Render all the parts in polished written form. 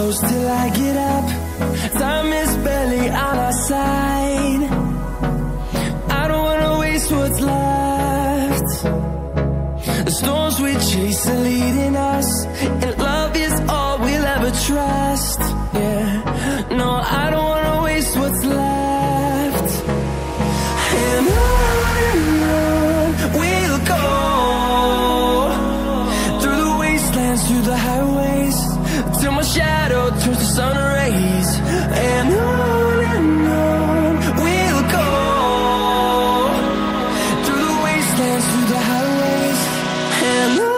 close till I get up. Time is barely on our side. I don't wanna waste what's left. The storms we chase are leading us, and love is all we'll ever trust. Yeah, no, I don't wanna waste what's left. And on we'll go, through the wastelands, through the highways, till my shadow turns to sun rays. And on we'll go, through the wastelands, through the highways, and on we'll go.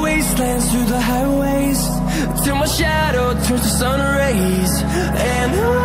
Through the highways, till my shadow turns to sun rays. And